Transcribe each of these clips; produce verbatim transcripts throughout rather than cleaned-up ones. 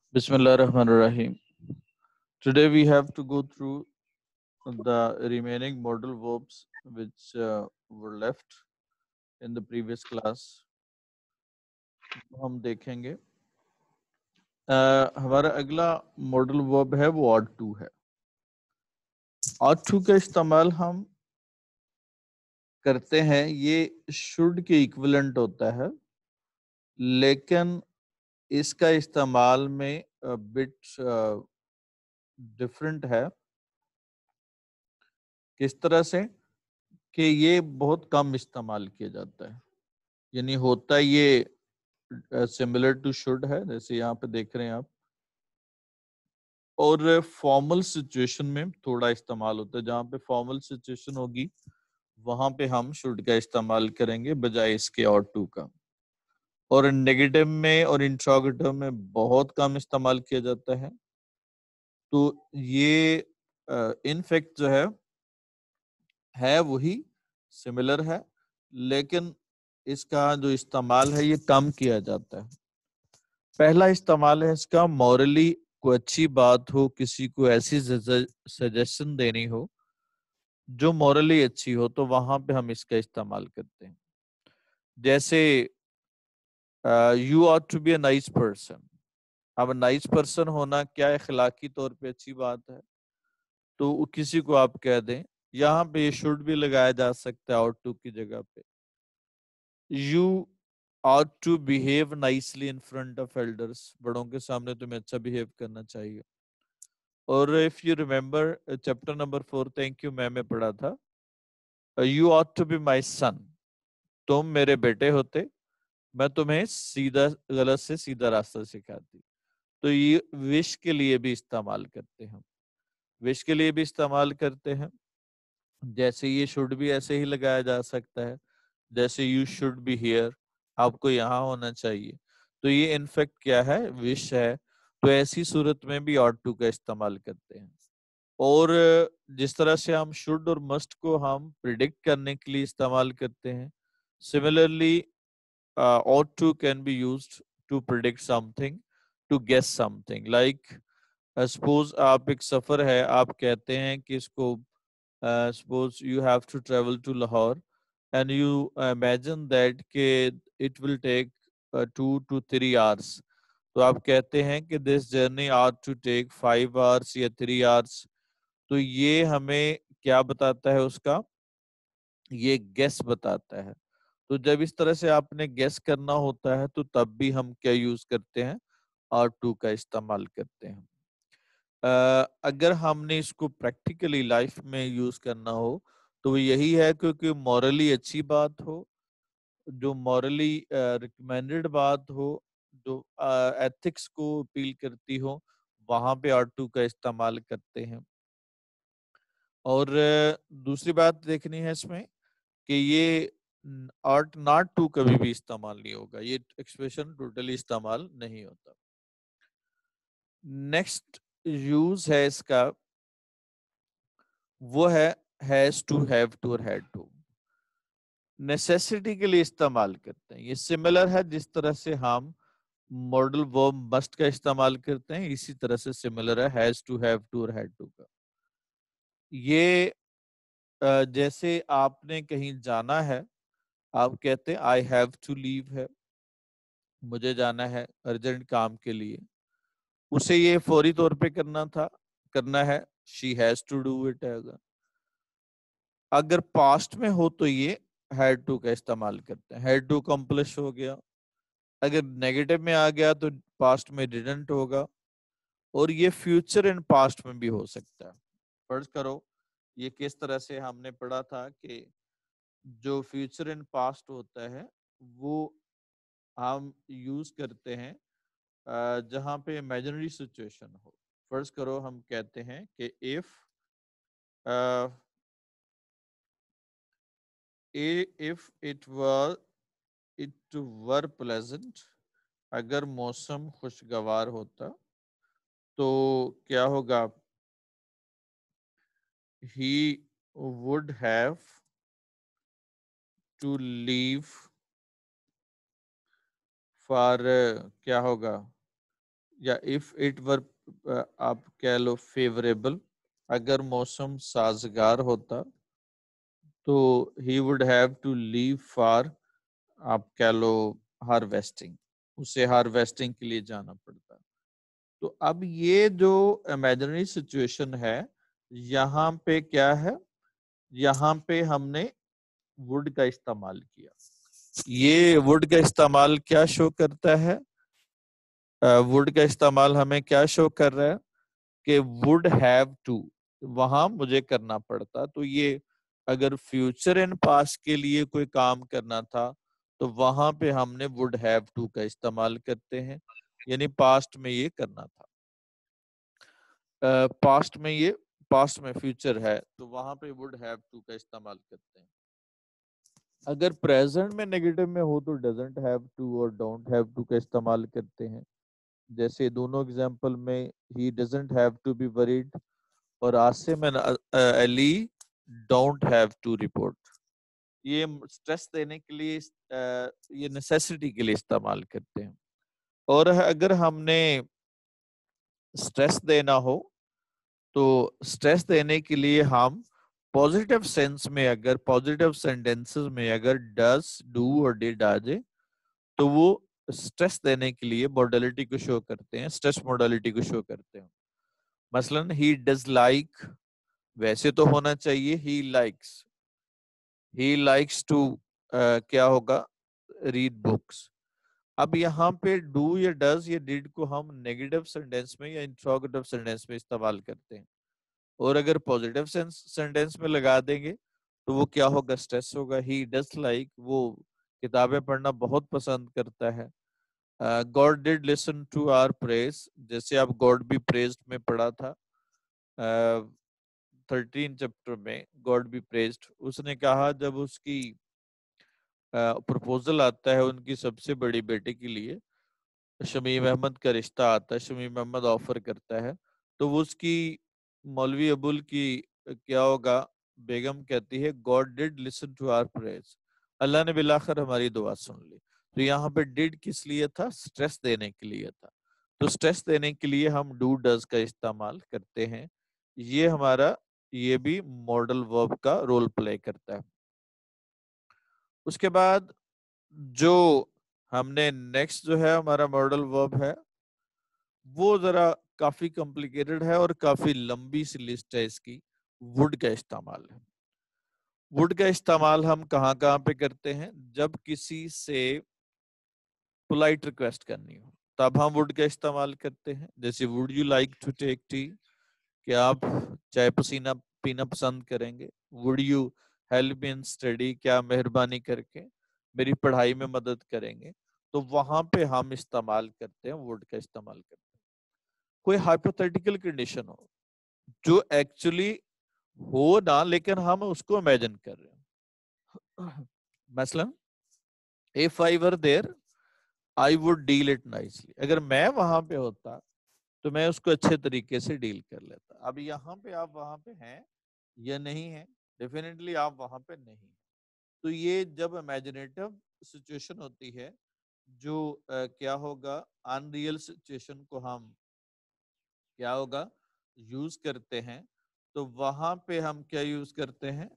Bismillahirrahmanirrahim. Today we have to go through the remaining modal verbs which uh, were left in the previous class. वो हम देखेंगे. uh, हमारा अगला modal verb है वो ought to है. ought to का इस्तेमाल हम करते हैं, ये should के इक्विवेलेंट होता है, लेकिन इसका इस्तेमाल में बिट डिफरेंट है. किस तरह से कि ये बहुत कम इस्तेमाल किया जाता है, यानी होता ये सिमिलर टू शुड है, जैसे यहाँ पे देख रहे हैं आप, और फॉर्मल सिचुएशन में थोड़ा इस्तेमाल होता है. जहाँ पे फॉर्मल सिचुएशन होगी वहां पे हम शुड का इस्तेमाल करेंगे बजाय इसके और टू का. और नेगेटिव में और इंट्रोगेटिव में बहुत कम इस्तेमाल किया जाता है. तो ये इनफैक्ट जो है है वही सिमिलर है, लेकिन इसका जो इस्तेमाल है ये कम किया जाता है. पहला इस्तेमाल है इसका मॉरली कोई अच्छी बात हो, किसी को ऐसी सजेशन देनी हो जो मॉरली अच्छी हो, तो वहां पे हम इसका इस्तेमाल करते हैं. जैसे you are to be a nice person. अब नाइस पर्सन होना क्या अखलाकी तौर पे अच्छी बात है, तो किसी को आप कह दें. यहाँ पे ये शुड भी लगाया जा सकता है आउट टू की जगह पे. You ought to behave nicely in front of elders. बड़ों के सामने तुम्हें अच्छा बिहेव करना चाहिए. और if you remember chapter number four, thank you ma'am, में पढ़ा था, you ought to be my son. तुम मेरे बेटे होते, मैं तुम्हें सीधा गलत से सीधा रास्ता सिखाती. तो ये विश के लिए भी इस्तेमाल करते हैं. विश के लिए भी इस्तेमाल करते हैं. जैसे ये शुड भी ऐसे ही लगाया जा सकता है, जैसे यू शुड बी हियर, आपको यहाँ होना चाहिए. तो ये इनफैक्ट क्या है, विश है. तो ऐसी सूरत में भी ought to का इस्तेमाल करते हैं. और जिस तरह से हम शुड और मस्ट को हम प्रिडिक्ट करने के लिए इस्तेमाल करते हैं, similarly ought to can be used to predict something, to guess something. Like suppose आप एक सफर है, आप कहते हैं कि इसको, suppose you have to travel to Lahore and you imagine that कि it will take uh, two to three hours. तो आप कहते हैं कि this journey ought to take five hours या three hours. तो ये हमें क्या बताता है, उसका ये गेस बताता है. तो जब इस तरह से आपने गेस करना होता है तो तब भी हम क्या यूज करते हैं, आर टू का इस्तेमाल करते हैं. uh, अगर हमने इसको प्रैक्टिकली लाइफ में यूज करना हो तो वो यही है, क्योंकि मॉरली अच्छी बात हो, जो मॉरली रिकमेंडेड बात हो, जो एथिक्स को अपील करती हो, वहां पे आर टू का इस्तेमाल करते हैं. और uh, दूसरी बात देखनी है इसमें कि ये आर्ट नॉट टू कभी भी इस्तेमाल नहीं होगा, ये एक्सप्रेशन टोटली इस्तेमाल नहीं होता. नेक्स्ट यूज है इसका, वो है हैज टू, हैव टू और हैड टू. नेसेसिटी के लिए इस्तेमाल करते हैं. ये सिमिलर है जिस तरह से हम मॉडल वर्ब मस्ट का इस्तेमाल करते हैं, इसी तरह से सिमिलर है हैज टू, हैव टू और हैड टू का. ये जैसे आपने कहीं जाना है, आप कहते हैं आई हैव टू लीव है, मुझे जाना है अर्जेंट काम के लिए. उसे ये फौरी तौर पे करना था, करना है, she has to do it है. अगर पास्ट में हो तो ये हैड टू का इस्तेमाल करते हैं, हैड टू कम्प्लिश हो गया. अगर नेगेटिव में आ गया तो पास्ट में डिडंट होगा. और ये फ्यूचर एंड पास्ट में भी हो सकता है. फर्ज करो, ये किस तरह से हमने पढ़ा था कि जो फ्यूचर एंड पास्ट होता है वो हम यूज करते हैं जहां पे इमेजिनरी सिचुएशन हो. फर्ज करो हम कहते हैं कि if if it were it were pleasant, अगर मौसम खुशगवार होता तो क्या होगा, he would have to leave for, क्या होगा, या इफ इट वर, आप कह लो फेवरेबल, अगर मौसम साजगार होता तो he would have to leave for, आप कह लो हार्वेस्टिंग, उसे हार्वेस्टिंग के लिए जाना पड़ता। तो अब ये जो इमेजिनरी सिचुएशन है, यहाँ पे क्या है, यहाँ पे हमने वुड का इस्तेमाल किया। ये वुड का इस्तेमाल क्या शो करता है, वुड का इस्तेमाल हमें क्या शो कर रहा है कि वुड हैव टू, वहां मुझे करना पड़ता। तो ये अगर फ्यूचर एंड पास्ट के लिए कोई काम करना था तो वहां पे हमने वुड हैव टू का इस्तेमाल करते हैं, यानी पास्ट में ये करना था। पास्ट uh, में ये पास्ट में फ्यूचर है तो वहां पे वुड हैव टू का इस्तेमाल करते हैं। अगर प्रेजेंट में नेगेटिव में हो तो डजंट हैव टू और डोंट हैव टू का इस्तेमाल करते हैं। जैसे दोनों एग्जांपल में ही doesn't have to be worried और Asim and Ali don't have to report. ये स्ट्रेस देने के लिए, uh, ये नेसेसिटी के लिए इस्तेमाल करते हैं। और अगर हमने स्ट्रेस देना हो तो स्ट्रेस देने के लिए हम पॉजिटिव सेंस में, अगर पॉजिटिव सेंटेंसेस में अगर डस, डू और डिड आ जाए तो वो स्ट्रेस देने के लिए मॉडलिटी को शो करते हैं, स्ट्रेस मॉडलिटी को शो करते हैं। मसलन ही डज लाइक, वैसे तो होना चाहिए he likes, he likes to, क्या होगा, रीड बुक्स। अब यहाँ पे डू या डज या डिड को हम नेगेटिव सेंटेंस में या इंट्रोगेटिव सेंटेंस में इस्तेमाल करते हैं, और अगर पॉजिटिव सेंटेंस में लगा देंगे तो वो क्या होगा, स्ट्रेस होगा। ही डज लाइक, वो किताबें पढ़ना बहुत पसंद करता है। God did listen to our praise, जैसे आप गॉड बी प्रेज्ड में पढ़ा था, थर्टीन uh, चैप्टर में गॉड बी प्रेज्ड, उसने कहा जब उसकी प्रपोजल uh, आता है उनकी सबसे बड़ी बेटे के लिए, शमीम अहमद का रिश्ता आता है, शमीम अहमद ऑफर करता है, तो वो उसकी मौलवी अबुल की क्या होगा, बेगम कहती है God did listen to our prayers, Allah ने बिलाखिर हमारी दुआ सुन ली। तो यहाँ पे डिड किस लिए था, स्ट्रेस देने के लिए था। तो स्ट्रेस देने के लिए हम डू डज का इस्तेमाल करते हैं। ये हमारा, ये भी मॉडल वर्ब का रोल प्ले करता है। उसके बाद जो हमने नेक्स्ट जो है हमारा मॉडल वर्ब है वो जरा काफी कॉम्प्लिकेटेड है और काफी लंबी सी लिस्ट है इसकी। वुड का इस्तेमाल है। वुड का इस्तेमाल हम कहाँ कहाँ पे करते हैं, जब किसी से पोलाइट रिक्वेस्ट करनी हो तब हम वुड का इस्तेमाल करते हैं। जैसे would you like to take tea, क्या आप चाय पसीना पीना पसंद करेंगे। Would you help in study, क्या मेहरबानी करके मेरी पढ़ाई में मदद करेंगे। तो वहां पे हम इस्तेमाल करते हैं, वुड का इस्तेमाल करते हैं। कोई हाइपोथेटिकल कंडीशन हो जो एक्चुअली हो ना, लेकिन हम उसको इमेजिन कर रहे हैं। मसलन if I were there I would deal it nicely, अगर मैं वहां पे होता तो मैं उसको अच्छे तरीके से डील कर लेता। अब यहाँ पे आप वहां पे हैं या नहीं है, डेफिनेटली आप वहां पे नहीं है। तो ये जब इमेजिनेटिव सिचुएशन होती है, जो uh, क्या होगा, अनरियल सिचुएशन को हम क्या होगा यूज करते हैं, तो वहां पे हम क्या यूज करते हैं,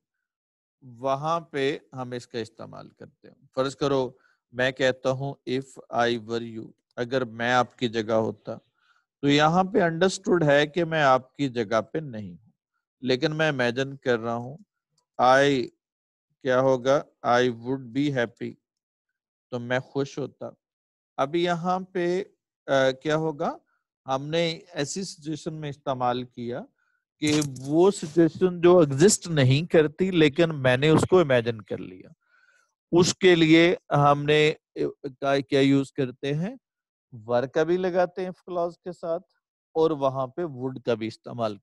वहां पे हम इसका इस्तेमाल करते हैं। फर्ज करो मैं कहता हूं इफ आई वर यू, अगर मैं आपकी जगह होता, तो यहाँ पे अंडरस्टूड है कि मैं आपकी जगह पे नहीं हूँ, लेकिन मैं इमेजिन कर रहा हूँ आई, क्या होगा, आई वुड बी हैप्पी, तो मैं खुश होता। अब यहाँ पे आ, क्या होगा, हमने ऐसी सिचुएशन में इस्तेमाल किया कि वो सिचुएशन जो एग्जिस्ट नहीं करती लेकिन मैंने उसको इमेजिन कर लिया। उसके लिए हमने का क्या यूज करते हैं, वर का भी लगाते हैं क्लॉज के साथ, और वहां पे वुड का भी इस्तेमाल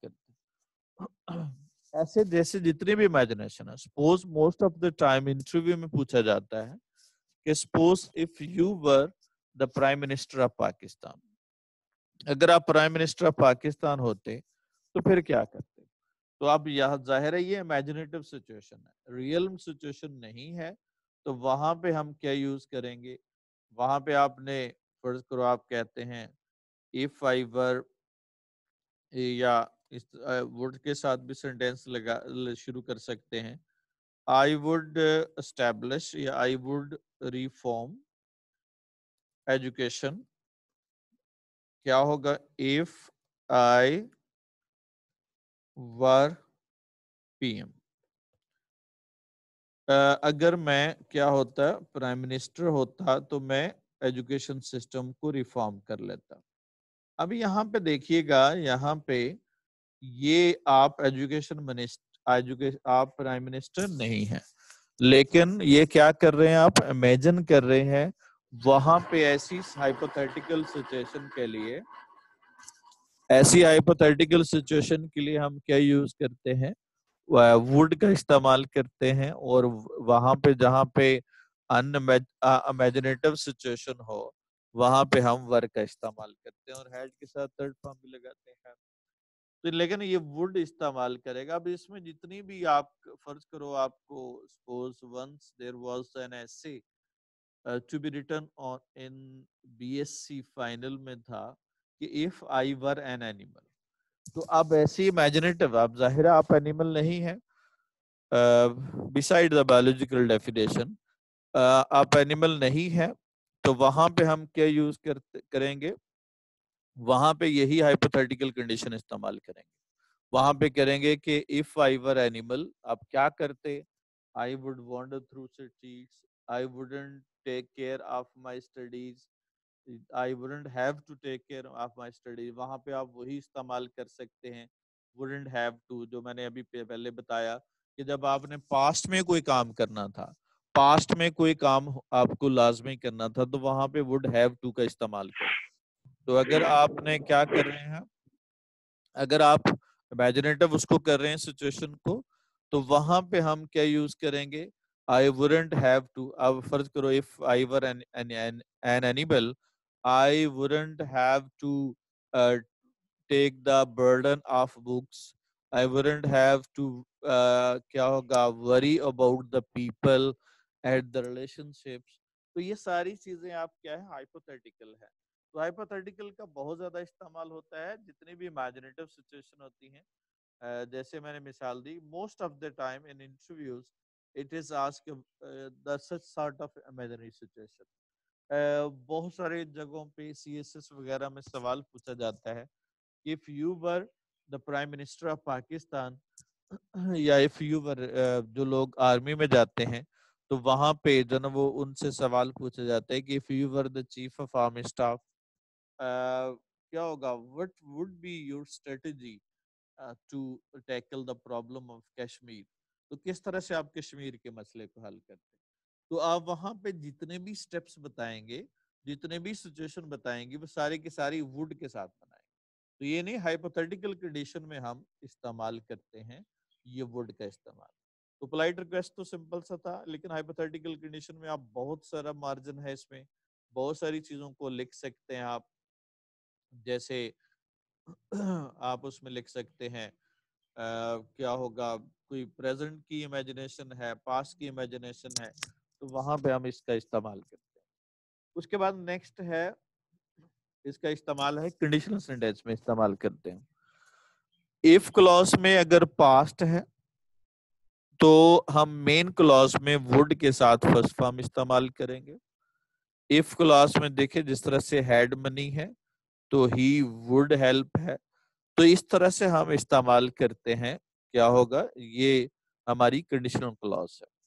करते हैं। ऐसे जैसे जितने भी इमेजिनेशन है, suppose most of the time interview में पूछा जाता है कि suppose if you were the prime minister of Pakistan, अगर आप प्राइम मिनिस्टर ऑफ पाकिस्तान होते तो फिर क्या करते। तो अब यह जाहिर है ये इमेजिनेटिव सिचुएशन है, रियल सिचुएशन नहीं है। तो वहां पे हम क्या यूज करेंगे, वहां पे आपने फर्ज करो आप कहते हैं इफ आई वर, या इस वुड के साथ भी सेंटेंस लगा शुरू कर सकते हैं। आई वुड एस्टैब्लिश या आई वुड रिफॉर्म एजुकेशन। क्या होगा? If I were PM. अगर मैं क्या होता, प्राइम मिनिस्टर होता, तो मैं एजुकेशन सिस्टम को रिफॉर्म कर लेता। अभी यहाँ पे देखिएगा, यहाँ पे ये आप एजुकेशन मिनिस्टर एजुकेशन आप प्राइम मिनिस्टर नहीं है, लेकिन ये क्या कर रहे हैं, आप इमेजिन कर रहे हैं वहां पे ऐसी हाइपोथेटिकल सिचुएशन के लिए, ऐसी हाइपोथेटिकल सिचुएशन के लिए हम क्या यूज करते हैं, वुड का इस्तेमाल करते हैं। और वहां पे जहां पे अनइमेजिनेटिव सिचुएशन हो, वहां पे हम वर्क का इस्तेमाल करते हैं और हैड के साथ थर्ड फॉर्म भी लगाते हैं। तो लेकिन ये वुड इस्तेमाल करेगा। अब इसमें जितनी भी, आप फर्ज करो आपको suppose once there was an essay to be written on in BSc final में था कि if I were an animal. तो अब ऐसे इमेजिनेटिव, आप जाहिर है आप एनिमल नहीं है, बिसाइड द बायोलॉजिकल डेफिनेशन आप एनिमल नहीं है, तो वहां पे हम क्या यूज करते करेंगे, वहां पे यही हाइपोथेटिकल कंडीशन इस्तेमाल करेंगे। वहां पे करेंगे कि इफ आई वर एनिमल, आप क्या करते, I would wander through cities, I wouldn't take care of my studies, I wouldn't have to take care of my studies. वहां पे आप वही इस्तेमाल कर सकते हैं, वुडंट हैव टू, जो मैंने अभी पहले बताया कि जब आपने पास्ट में कोई काम करना था, पास्ट में कोई काम आपको लाजमी करना था, तो वहां पे वुड हैव टू का इस्तेमाल करें। तो अगर आपने क्या कर रहे हैं, अगर आप इमेजिनेटिव उसको कर रहे हैं सिचुएशन को, तो वहां पे हम क्या यूज करेंगे, आई वुडंट हैव टू। अब फर्ज करो if I were an an animal, I wouldn't have to take the burden of books, I wouldn't have to क्या होगा, worry about the people at the relationships. तो ये सारी चीजें आप क्या है, हाइपोथेटिकल है। तो हाइपोथेटिकल का बहुत ज्यादा इस्तेमाल होता है जितनी भी इमेजिनेटिव सिचुएशन होती हैं। uh, जैसे मैंने मिसाल दी, most of the time in interviews it is ask the such sort of imaginary situation. बहुत सारे जगहों पे सीएसएस वगैरह में सवाल पूछा जाता है, if you were the prime minister of Pakistan, या इफ यू वर, जो लोग आर्मी में जाते हैं तो वहां पे जो ना वो उनसे सवाल पूछा जाता है कि if you were the chief of army staff, क्या होगा, what would be your strategy to tackle the problem of Kashmir. तो किस तरह से आप कश्मीर के मसले को हल करते हैं। तो आप वहां पे जितने भी स्टेप्स बताएंगे, जितने भी सिचुएशन बताएंगे, वो सारे के सारी वुड के साथ बनाएंगे। तो ये नहीं, हाइपोथेटिकल कंडीशन में हम इस्तेमाल करते हैं ये वुड का इस्तेमाल। तो पोलाइट रिक्वेस्ट तो सिंपल सा था, लेकिन हाइपोथेटिकल कंडीशन में आप बहुत सारा मार्जिन है, इसमें बहुत सारी चीजों को लिख सकते हैं आप। जैसे आप उसमें लिख सकते हैं uh, क्या होगा, कोई प्रेजेंट की इमेजिनेशन है, पास्ट की इमेजिनेशन है, तो वहां पे हम इसका इस्तेमाल करते हैं। उसके बाद नेक्स्ट है, इसका इस्तेमाल है कंडीशनल सेंटेंस में इस्तेमाल करते हैं। इफ क्लॉज में अगर पास्ट है तो हम मेन क्लॉज में वुड के साथ फर्स्ट फॉर्म इस्तेमाल करेंगे। इफ क्लॉज में देखें, जिस तरह से हैड मनी है तो ही वुड हेल्प है, तो इस तरह से हम इस्तेमाल करते हैं। क्या होगा, ये हमारी कंडीशनल क्लॉज है।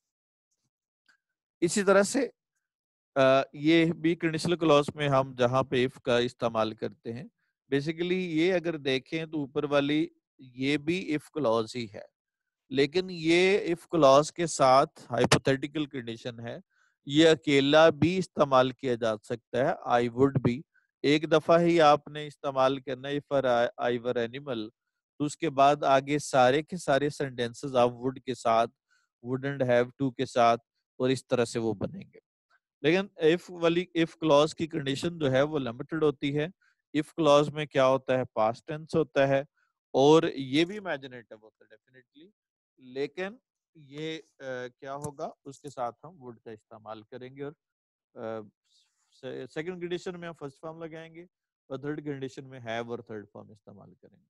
इसी तरह से आ, ये भी कंडीशनल क्लॉज में हम जहां पे इफ का इस्तेमाल करते हैं, बेसिकली ये अगर देखें तो ऊपर वाली ये भी इफ क्लॉज ही है, लेकिन ये इफ क्लॉज के साथ हाइपोथेटिकल कंडीशन है, ये अकेला भी इस्तेमाल किया जा सकता है। आई वुड भी एक दफा ही आपने इस्तेमाल करना है, इफ आई वर एनिमल, तो उसके बाद आगे सारे के सारे सेंटेंसेस आप वुड के साथ, वुडंट हैव टू के साथ, और इस तरह से वो बनेंगे। लेकिन इफ वाली इफ क्लॉज की कंडीशन जो है वो लिमिटेड होती है। इफ क्लॉज में क्या होता है, पास्ट टेंस होता है, और ये भी इमेजिनेटिव होता है डेफिनेटली, लेकिन ये आ, क्या होगा, उसके साथ हम वुड का इस्तेमाल करेंगे। और सेकंड कंडीशन में हम फर्स्ट फॉर्म लगाएंगे, और थर्ड कंडीशन में हैव और थर्ड फॉर्म इस्तेमाल करेंगे।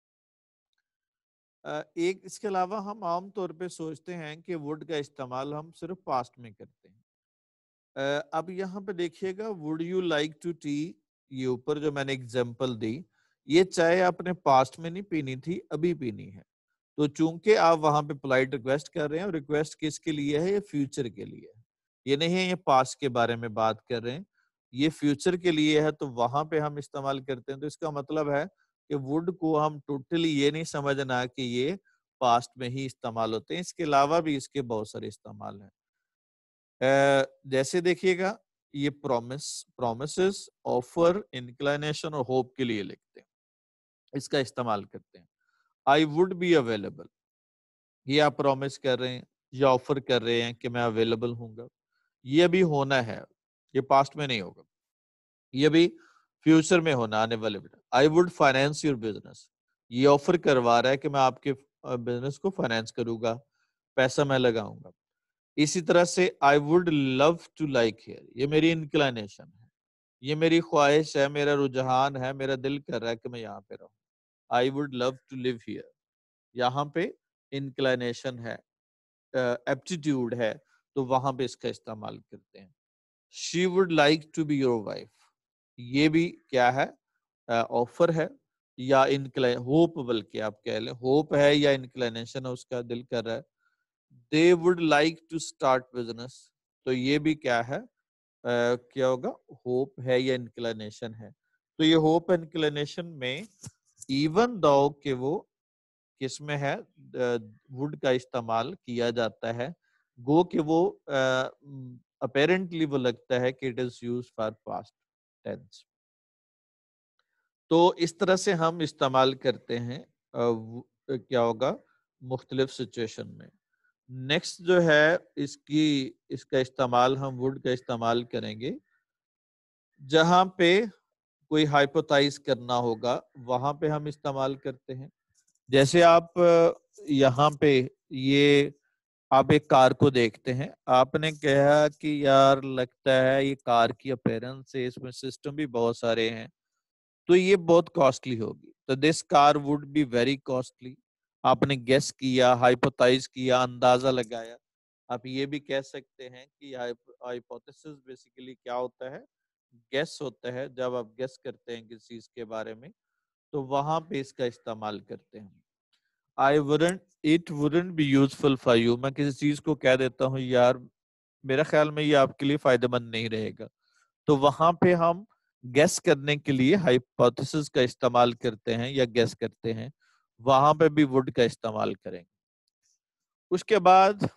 एक इसके अलावा हम आमतौर पे सोचते हैं कि वुड का इस्तेमाल हम सिर्फ पास्ट में करते हैं। अब यहाँ पे देखिएगा, would you like to tea, ये ऊपर जो मैंने एग्जांपल दी, ये चाय आपने पास्ट में नहीं पीनी थी, अभी पीनी है। तो चूंकि आप वहां पे पोलाइट रिक्वेस्ट कर रहे हैं, और रिक्वेस्ट किसके लिए है? ये फ्यूचर के लिए है, ये नहीं है ये पास्ट के बारे में बात कर रहे हैं, ये फ्यूचर के लिए है, तो वहां पे हम इस्तेमाल करते हैं। तो इसका मतलब है कि वुड को हम टोटली ये नहीं समझना कि ये पास्ट में ही इस्तेमाल होते हैं, इसके अलावा भी इसके बहुत सारे इस्तेमाल हैं। जैसे देखिएगा, ये प्रॉमिस, प्रॉमिसेस, ऑफर, इंक्लिनेशन और होप के लिए लिखते हैं, इसका इस्तेमाल करते हैं। आई वुड बी अवेलेबल, ये आप प्रॉमिस कर रहे हैं या ऑफर कर रहे हैं कि मैं अवेलेबल हूंगा, ये अभी होना है, ये पास्ट में नहीं होगा, ये भी फ्यूचर में होना, आने वाले बेटा। I would finance your business, ये ऑफर करवा रहा है कि मैं आपके बिजनेस को फाइनेंस करूंगा, पैसा मैं लगाऊंगा। इसी तरह से I would love to like here, ये मेरी इंक्लिनेशन है, ये मेरी ख्वाहिश है, मेरा रुझान है, मेरा दिल कर रहा है कि मैं यहाँ पे रहूं। I would love to live here, यहाँ पे इंक्लिनेशन है, एप्टीट्यूड है, तो वहां पे इसका इस्तेमाल करते हैं। She would like to be your wife, ये भी क्या है? ऑफर uh, है या इनक्लाइन, होप, बल्कि आप कह लें होप है या इंक्लिनेशन है, उसका दिल कर रहा है। They would like to start business, तो ये भी क्या है? uh, क्या होगा? होप है या इंक्लिनेशन है। तो ये होप इंक्लिनेशन में इवन दो कि वो किसमें है, वुड का इस्तेमाल किया जाता है, गो कि वो अपेरेंटली वो लगता है कि it is used for past tense. तो इस तरह से हम इस्तेमाल करते हैं, आ, क्या होगा, मुख्तलिफ सिचुएशन में। नेक्स्ट जो है इसकी इसका इस्तेमाल, हम वुड का इस्तेमाल करेंगे जहां पे कोई हाइपोथाइज करना होगा, वहां पे हम इस्तेमाल करते हैं। जैसे आप यहाँ पे ये आप एक कार को देखते हैं, आपने कहा कि यार लगता है ये कार की अपीयरेंस से इसमें सिस्टम भी बहुत सारे हैं, तो ये बहुत कॉस्टली होगी, तो this car would be very costly. आपने गेस किया, हाइपोथाइज किया, अंदाजा लगाया। आप ये भी कह सकते हैं कि हाइपोथेसिस बेसिकली क्या होता है? गेस होता है। जब आप गेस करते हैं किसी चीज के बारे में, तो वहां पे इसका इस्तेमाल करते हैं। I wouldn't, it wouldn't be useful for you, मैं किसी चीज को कह देता हूँ यार मेरा ख्याल में ये आपके लिए फायदेमंद नहीं रहेगा, तो वहां पे हम गेस करने के लिए हाइपोथेसिस का इस्तेमाल करते हैं या गेस करते हैं, वहां पे भी वुड का इस्तेमाल करेंगे। उसके बाद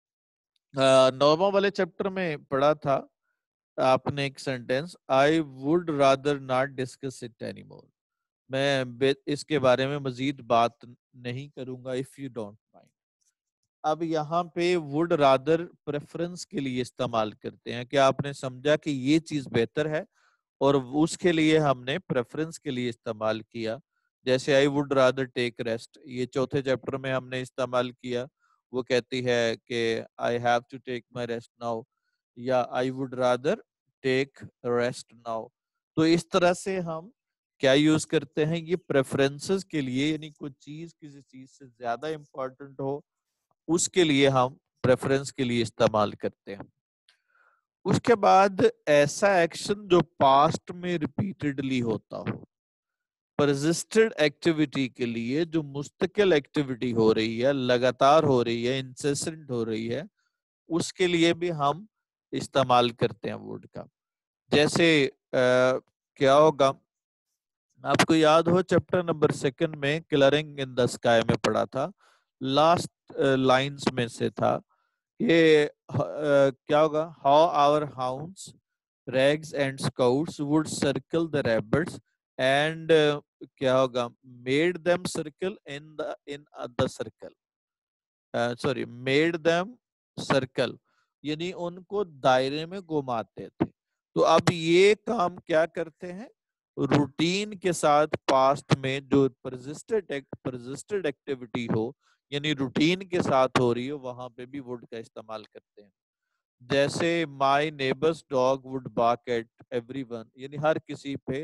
नौवां वाले चैप्टर में पढ़ा था आपने एक sentence, I would rather not discuss it anymore, मैं इसके बारे में मजीद बात नहीं करूंगा, इफ यू डोंट माइंड। अब यहाँ पे वुड रादर प्रेफरेंस के लिए इस्तेमाल करते हैं कि आपने समझा कि ये चीज बेहतर है, और उसके लिए हमने प्रेफरेंस के लिए इस्तेमाल किया। जैसे I would rather take rest, ये चौथे चैप्टर में हमने इस्तेमाल किया। वो कहती है कि I have to take my rest now, या I would rather take rest now. तो इस तरह से हम क्या यूज करते हैं? ये प्रेफरेंसेस के लिए, यानी कोई चीज किसी चीज से ज्यादा इंपॉर्टेंट हो, उसके लिए हम प्रेफरेंस के लिए इस्तेमाल करते हैं। उसके बाद ऐसा एक्शन जो पास्ट में रिपीटेडली होता हो, परसिस्टेंट एक्टिविटी के लिए जो मुस्तकिल एक्टिविटी हो रही है, लगातार हो रही है, इंसेसेंट हो रही है, उसके लिए भी हम इस्तेमाल करते हैं वुड का। जैसे आ, क्या होगा, आपको याद हो चैप्टर नंबर सेकंड में कलरिंग इन द स्काई में पढ़ा था, लास्ट लाइंस में से था ये, क्या होगा, how our hounds, rags and scouts would circle the rabbits and, क्या होगा, made them circle in the in the circle, sorry made them circle, यानी उनको दायरे में घुमाते थे। तो अब ये काम क्या करते हैं? रूटीन के साथ पास्ट में जो परसिस्टेंट परसिस्टेंट एक्टिविटी हो, यानी रूटीन के साथ हो रही हो, वहां पे भी वुड का इस्तेमाल करते हैं। जैसे my neighbours dog would bark at everyone, यानी हर किसी पे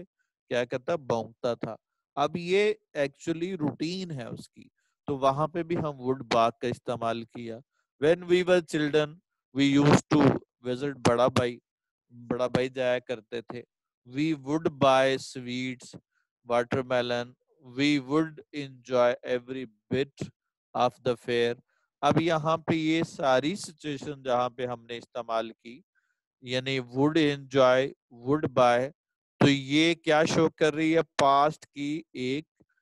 क्या करता, भौंकता था। अब ये एक्चुअली रूटीन है उसकी, तो वहां पे भी हम वुड बाग का इस्तेमाल किया। When we were children we used to visit बड़ा भाई, बड़ा भाई जाया करते थे। We would buy sweets, watermelon, we would enjoy every bit of the fair. अब यहाँ पे ये सारी सिचुएशन जहाँ पे हमने इस्तेमाल की, यानी वुड एंजॉय, वुड बाय, तो ये क्या शो कर रही है, पास्ट की एक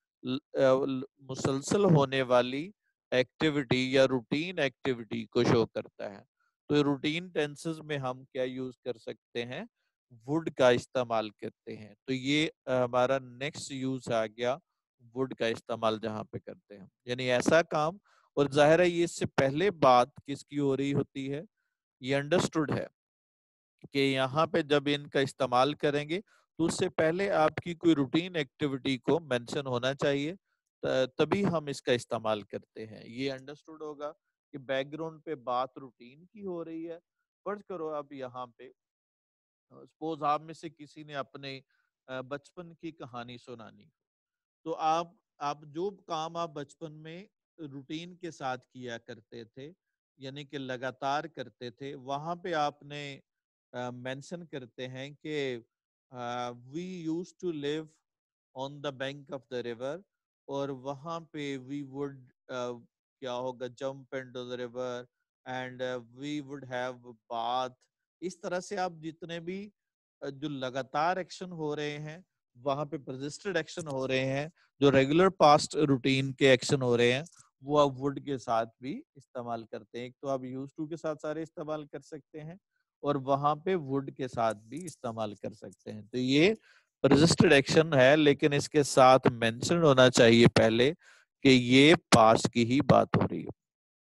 मुसलसल होने वाली एक्टिविटी या रूटीन एक्टिविटी को शो करता है। तो रूटीन टेंसेस में हम क्या यूज कर सकते हैं, वुड का इस्तेमाल करते हैं। तो ये हमारा नेक्स्ट यूज आ गया वुड का इस्तेमाल जहां पे करते हैं, यानी ऐसा काम। और जाहिर है ये इससे पहले बात किसकी हो रही होती है, ये अंडरस्टूड है कि यहाँ पे जब इनका इस्तेमाल करेंगे तो उससे पहले आपकी कोई रूटीन एक्टिविटी को मेंशन होना चाहिए, तभी हम इसका इस्तेमाल करते हैं। ये अंडरस्टूड होगा कि बैकग्राउंड पे बात रूटीन की हो रही है। फर्ज करो अब यहाँ पे सपोज आप में से किसी ने अपने बचपन की कहानी सुनानी, तो आप आप जो काम आप बचपन में रूटीन के साथ किया करते थे, यानी कि लगातार करते थे, वहां पे आपने मेंशन uh, करते हैं कि we use to live on the bank of the river, और वहां पे वी वुड क्या होगा, jump into the river and we would have bath. इस तरह से आप जितने भी uh, जो लगातार एक्शन हो रहे हैं, वहां पे परसिस्टेंट एक्शन हो रहे हैं, जो रेगुलर पास्ट रूटीन के एक्शन हो रहे हैं, वो आप वुड के साथ भी इस्तेमाल करते हैं। एक तो आप यूज टू के साथ सारे इस्तेमाल कर सकते हैं, और वहां पे वुड के साथ भी इस्तेमाल कर सकते हैं। तो ये रजिस्टर्ड एक्शन है, लेकिन इसके साथ मेंशन होना चाहिए पहले कि ये पास्ट की ही बात हो रही है।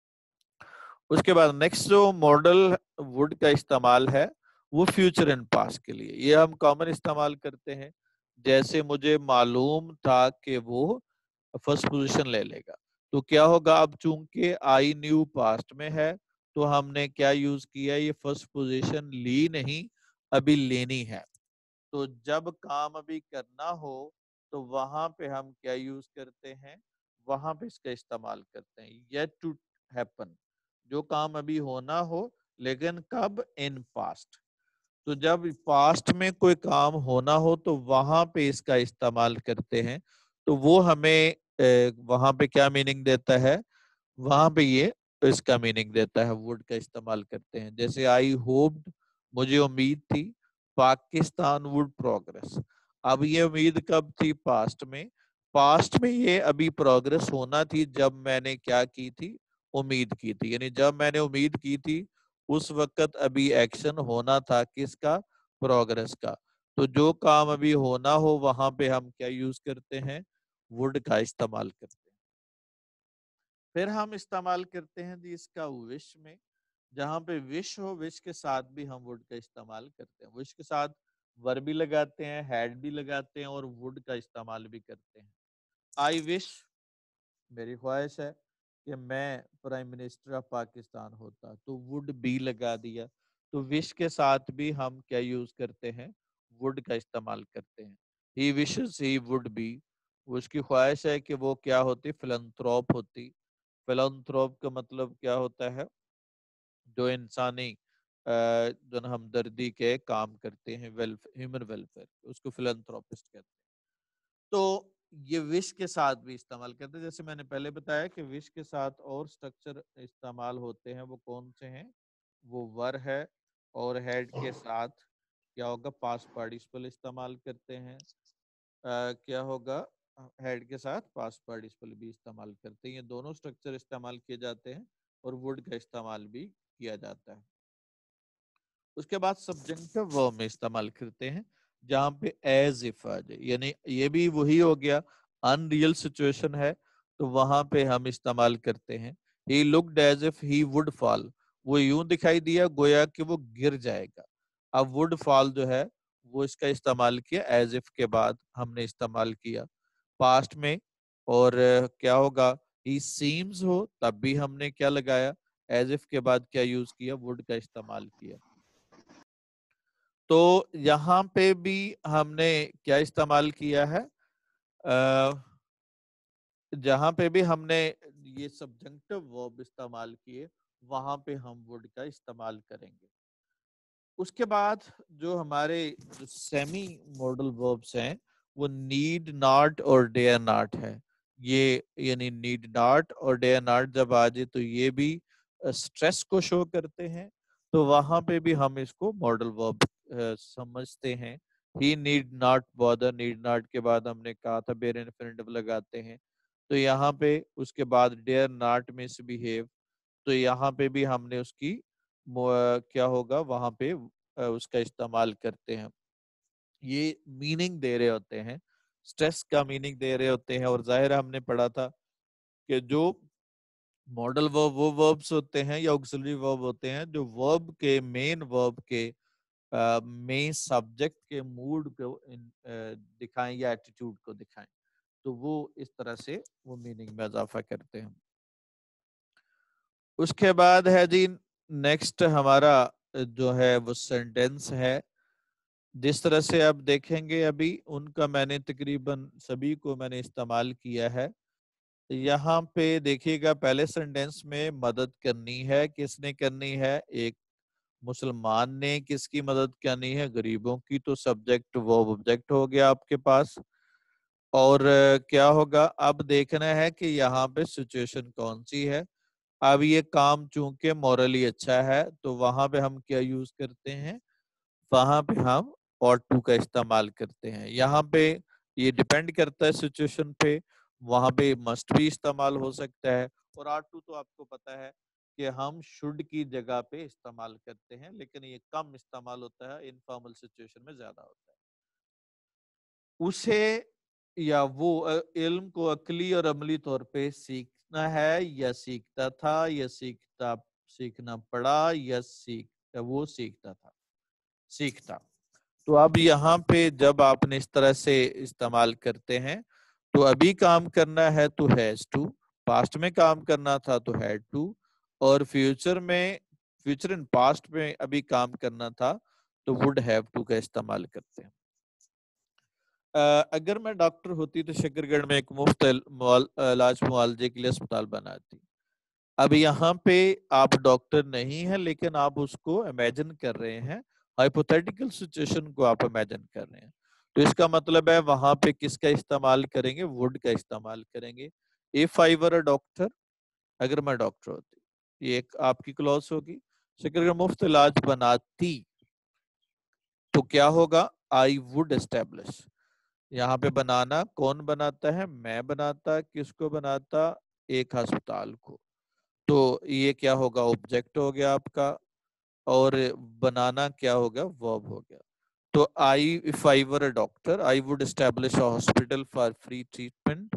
उसके बाद नेक्स्ट जो मॉडल वुड का इस्तेमाल है वो फ्यूचर एंड पास्ट के लिए, ये हम कॉमन इस्तेमाल करते हैं। जैसे मुझे मालूम था कि वो फर्स्ट पोजीशन ले लेगा, तो क्या होगा, अब चूंकि आई न्यू पास्ट में है, तो हमने क्या यूज किया, ये फर्स्ट पोजीशन ली नहीं, अभी लेनी है। तो जब काम अभी करना हो तो वहां पे हम क्या यूज करते हैं, वहां पे इसका इस्तेमाल करते हैं येट टू हैपन, जो काम अभी होना हो, लेकिन कब, इन पास्ट। तो जब पास्ट में कोई काम होना हो तो वहां पे इसका इस्तेमाल करते हैं। तो वो हमें वहां पे क्या मीनिंग देता है, वहां पे ये इसका मीनिंग देता है, वुड का इस्तेमाल करते हैं। जैसे आई होप्ड, मुझे उम्मीद थी, पाकिस्तान वुड प्रोग्रेस। अब ये उम्मीद कब थी, पास्ट में। पास्ट में ये अभी प्रोग्रेस होना थी जब मैंने क्या की थी, उम्मीद की थी, यानी जब मैंने उम्मीद की थी उस वक्त अभी एक्शन होना था किसका, प्रोग्रेस का। तो जो काम अभी होना हो वहां पे हम क्या यूज करते हैं, वुड का इस्तेमाल करते हैं। फिर हम इस्तेमाल करते हैं जी इसका विश में, जहां पे विश हो, विश के साथ भी हम वुड का इस्तेमाल करते हैं। विश के साथ वर भी लगाते हैं, हैड भी लगाते हैं, और वुड का इस्तेमाल भी करते हैं। आई विश, मेरी ख्वाहिश है कि मैं प्राइम मिनिस्टर ऑफ पाकिस्तान होता, तो वुड बी लगा दिया। तो विश के साथ भी हम क्या यूज करते हैं, वुड का इस्तेमाल करते हैं। He wishes he would be, उसकी ख्वाहिश है कि वो क्या होती, फिलंथ्रोप होती। फिलंथ्रोप का मतलब क्या होता है, जो इंसानी जो हमदर्दी के काम करते हैं, वेलफेयर, ह्यूमन वेलफेयर, उसको फिलंथ्रोपिस्ट कहते हैं। तो ये विश के साथ भी इस्तेमाल करते हैं। जैसे मैंने पहले बताया कि विश के साथ और स्ट्रक्चर इस्तेमाल होते हैं, वो कौन से हैं, वो वर है, और हेड के साथ क्या होगा, पास्ट पार्टिसिपल इस्तेमाल करते हैं। आ, क्या होगा, हेड के साथ पास्ट पार्टिसिपल भी इस्तेमाल करते हैं। ये दोनों स्ट्रक्चर इस्तेमाल किए जाते हैं, और वुड का इस्तेमाल भी किया जाता है। उसके बाद सब्जेक्टिव वर्ब में इस्तेमाल करते हैं, जहां पे एज इफ आ जाए, यानी ये भी वही हो गया, अनरियल सिचुएशन है तो वहां पे हम इस्तेमाल करते हैं। He looked as if he would fall, वो यूं दिखाई दिया गोया कि वो गिर जाएगा। अब वुड फॉल जो है वो इसका इस्तेमाल किया, एज इफ के बाद हमने इस्तेमाल किया पास्ट में। और क्या होगा, ही सीम्स हो, तब भी हमने क्या लगाया, एज इफ के बाद क्या यूज किया, वुड का इस्तेमाल किया। तो यहाँ पे भी हमने क्या इस्तेमाल किया है, जहां पे भी हमने ये सब्जेक्टिव वर्ब इस्तेमाल किए वहां पे हम वुड का इस्तेमाल करेंगे। उसके बाद जो हमारे जो सेमी मॉडल वर्ब्स हैं वो नीड नॉट और डेयर नॉट है। ये यानी नीड नॉट और डेयर नॉट जब आ जाए तो ये भी स्ट्रेस को शो करते हैं, तो वहां पे भी हम इसको मॉडल वर्ब समझते हैं। He need not bother, need not के बाद हमने कहा था बेयर इन्फिनिटिव लगाते हैं। तो यहाँ पे उसके बाद डेयर नॉट मिसबिहेव, तो यहाँ पे भी हमने उसकी क्या होगा वहां पे उसका इस्तेमाल करते हैं। ये मीनिंग दे रहे होते हैं, स्ट्रेस का मीनिंग दे रहे होते हैं। और जाहिर हमने पढ़ा था कि जो मॉडल वर्ब वो वर्ब्स होते हैं या ऑक्सिलरी वर्ब होते हैं जो वर्ब के मेन वर्ब के मेन सब्जेक्ट के मूड को दिखाएं या एटीट्यूड को दिखाएं, तो वो इस तरह से वो मीनिंग में इजाफा करते हैं। उसके बाद है जी नेक्स्ट हमारा जो है वो सेंटेंस है। जिस तरह से आप देखेंगे अभी उनका मैंने तकरीबन सभी को मैंने इस्तेमाल किया है। यहाँ पे देखिएगा पहले सेंटेंस में मदद करनी है, किसने करनी है, एक मुसलमान ने। किसकी मदद करनी है, गरीबों की। तो सब्जेक्ट वो ऑब्जेक्ट हो गया आपके पास। और क्या होगा, अब देखना है कि यहाँ पे सिचुएशन कौन सी है। अब ये काम चूंकि मॉरली अच्छा है तो वहां पे हम क्या यूज करते हैं, वहां पे हम और टू का इस्तेमाल करते हैं। यहाँ पे ये डिपेंड करता है सिचुएशन पे, वहां पे मस्ट भी इस्तेमाल हो सकता है। और आर टू तो आपको पता है कि हम शुड की जगह पे इस्तेमाल करते हैं, लेकिन ये कम इस्तेमाल होता है, इनफॉर्मल सिचुएशन में ज्यादा होता है। उसे या वो इल्म को अकली और अमली तौर पे सीखना है या सीखता था या सीखता सीखना पड़ा या सीख वो सीखता था सीखता। तो अब यहाँ पे जब आपने इस तरह से इस्तेमाल करते हैं तो अभी काम करना है तो हैज टू, पास्ट में काम करना था तो हैड टू, और फ्यूचर में फ्यूचर इन पास्ट में अभी काम करना था तो वुड हैव टू का इस्तेमाल करते हैं। अगर मैं डॉक्टर होती तो शकरगढ़ में एक मुफ्त इलाज मुआवजे के लिए अस्पताल बनाती। अब यहाँ पे आप डॉक्टर नहीं है लेकिन आप उसको इमेजिन कर रहे हैं, हाइपोथेटिकल सिचुएशन को आप इमेजिन कर रहे हैं। तो इसका मतलब है वहां पे किसका इस्तेमाल करेंगे, वुड का इस्तेमाल करेंगे। If I were a doctor, अगर मैं डॉक्टर होती, ये एक आपकी क्लॉज होगी। शकरगढ़ मुफ्त इलाज बनाती तो क्या होगा, आई वुड एस्टेब्लिश। यहाँ पे बनाना कौन बनाता है, मैं बनाता। किसको बनाता, एक अस्पताल को। तो ये क्या होगा, ऑब्जेक्ट हो गया आपका, और बनाना क्या होगा, वर्ब हो गया। तो I if I were a doctor I would establish a hospital for free treatment.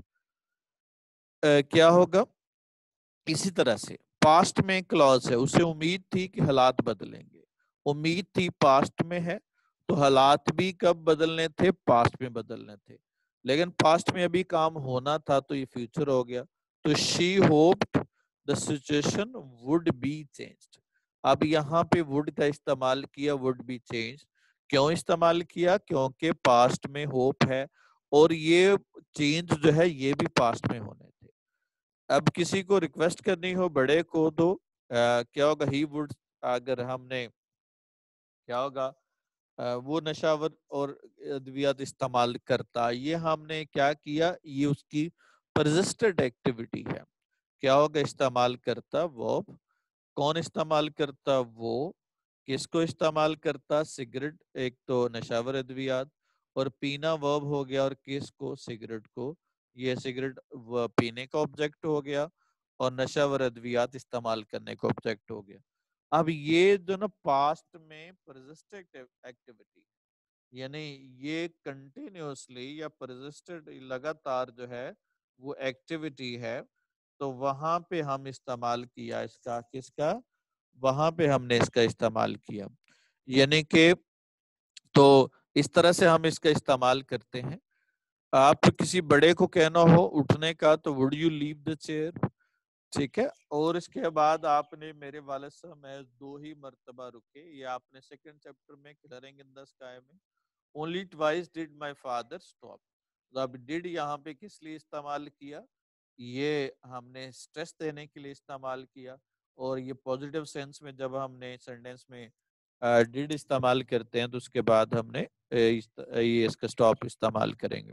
क्या होगा, इसी तरह से पास्ट में क्लॉज है, उसे उम्मीद थी कि हालात बदलेंगे। उम्मीद थी पास्ट में है, तो हालात भी कब बदलने थे, पास्ट में बदलने थे। लेकिन पास्ट में अभी काम होना था तो ये फ्यूचर हो गया। तो she hoped the situation would be changed. अब यहाँ पे वुड का इस्तेमाल किया, वुड बी चेंज। क्यों इस्तेमाल किया, क्योंकि पास्ट में होप है और ये चेंज जो है ये भी पास्ट में होने थे। अब किसी को रिक्वेस्ट करनी हो बड़े को तो आ, क्या होगा, ही वुड। अगर हमने क्या होगा, आ, वो नशावर और अद्वियात इस्तेमाल करता, ये हमने क्या किया, ये उसकी परसिस्टेंट एक्टिविटी है। क्या होगा, इस्तेमाल करता वर्ब। कौन इस्तेमाल करता, वो। किसको इस्तेमाल करता, सिगरेट, एक तो नशावर अद्वियात, और पीना वर्ब हो गया, और किसको, सिगरेट को। ये सिगरेट पीने का ऑब्जेक्ट हो गया और नशावर अद्वियात इस्तेमाल करने का ऑब्जेक्ट हो गया। अब ये जो ना पास्ट में परसिस्टेंट एक्टिविटी, यानी ये कंटिन्यूअसली या परसिस्टेंट लगातार जो है वो एक्टिविटी है, तो वहां पे हम इस्तेमाल किया इसका, किसका, वहां पे हमने इसका इस्तेमाल किया। यानी कि तो इस तरह से हम इसका इस्तेमाल करते हैं। आप किसी बड़े को कहना हो उठने का तो would you leave the chair. ठीक है। और इसके बाद आपने मेरे वाले साहब महज दो ही मर्तबा रुके, ये आपने सेकंड चैप्टर में क्लियरिंग इन द स्काई में only twice did my father stop. तो अब डिड यहाँ पे किस लिए इस्तेमाल किया, ये हमने स्ट्रेस देने के लिए इस्तेमाल किया। और ये पॉजिटिव सेंस में जब हमने सेंटेंस में डिड इस्तेमाल करते हैं तो उसके बाद हमने अ, इस- ये इसका स्टॉप इस्तेमाल करेंगे।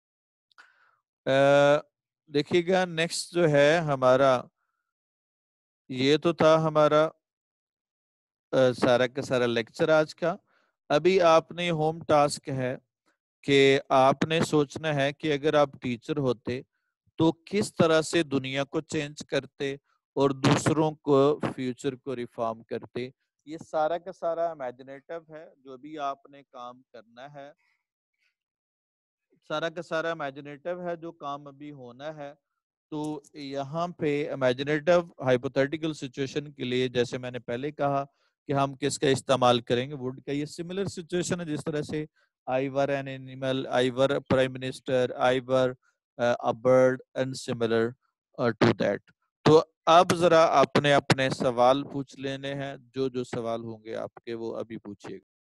अ, देखिएगा नेक्स्ट जो है हमारा, ये तो था हमारा अ, सारा का सारा लेक्चर आज का। अभी आपने होम टास्क है कि आपने सोचना है कि अगर आप टीचर होते तो किस तरह से दुनिया को चेंज करते और दूसरों को फ्यूचर को रिफॉर्म करते। ये सारा का सारा इमेजिनेटिव है जो भी आपने काम करना है, सारा का सारा इमेजिनेटिव है जो काम अभी होना है। तो यहाँ पे इमेजिनेटिव हाइपोथेटिकल सिचुएशन के लिए जैसे मैंने पहले कहा कि हम किसका इस्तेमाल करेंगे, वुड का। ये सिमिलर सिचुएशन है जिस तरह से I were an animal, I were prime minister, I were a bird and similar to that. तो अब जरा अपने अपने सवाल पूछ लेने हैं, जो जो सवाल होंगे आपके वो अभी पूछिएगा।